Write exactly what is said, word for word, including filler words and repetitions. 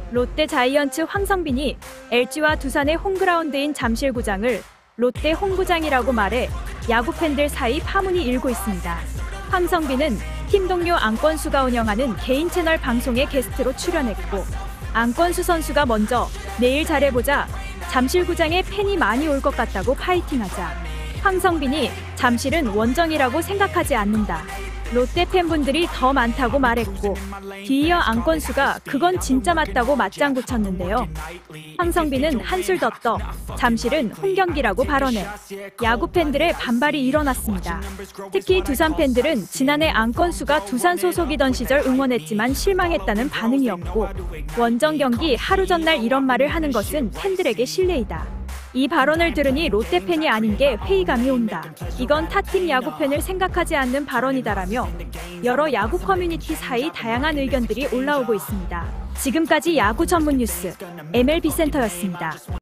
롯데 자이언츠 황성빈이 엘지와 두산의 홈그라운드인 잠실구장을 롯데 홈구장이라고 말해 야구 팬들 사이 파문이 일고 있습니다. 황성빈은 팀 동료 안건수가 운영하는 개인 채널 방송에 게스트로 출연했고, 안건수 선수가 먼저 내일 잘해보자, 잠실구장에 팬이 많이 올 것 같다고 파이팅하자 황성빈이 잠실은 원정이라고 생각하지 않는다, 롯데 팬분들이 더 많다고 말했고, 뒤이어 안건수가 그건 진짜 맞다고 맞장구 쳤는데요. 황성빈은 한술 더 떠 잠실은 홈경기라고 발언해 야구 팬들의 반발이 일어났습니다. 특히 두산 팬들은 지난해 안건수가 두산 소속이던 시절 응원했지만 실망했다는 반응이었고, 원정 경기 하루 전날 이런 말을 하는 것은 팬들에게 실례이다. 이 발언을 들으니 롯데 팬이 아닌 게 회의감이 온다. 이건 타팀 야구팬을 생각하지 않는 발언이다라며 여러 야구 커뮤니티 사이 다양한 의견들이 올라오고 있습니다. 지금까지 야구 전문 뉴스 엠엘비 센터였습니다.